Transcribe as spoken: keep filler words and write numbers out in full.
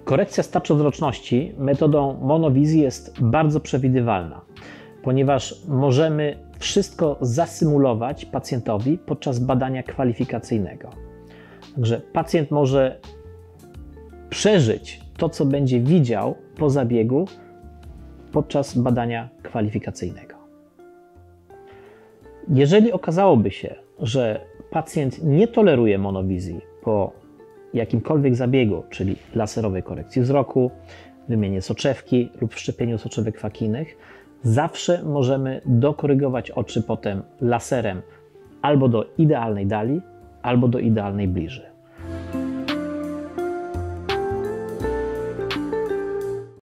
Korekcja starczowzroczności metodą monowizji jest bardzo przewidywalna, ponieważ możemy wszystko zasymulować pacjentowi podczas badania kwalifikacyjnego. Także pacjent może przeżyć to, co będzie widział po zabiegu podczas badania kwalifikacyjnego. Jeżeli okazałoby się, że pacjent nie toleruje monowizji po jakimkolwiek zabiegu, czyli laserowej korekcji wzroku, wymianie soczewki lub wszczepieniu soczewek fakijnych, zawsze możemy dokorygować oczy potem laserem albo do idealnej dali, albo do idealnej bliży.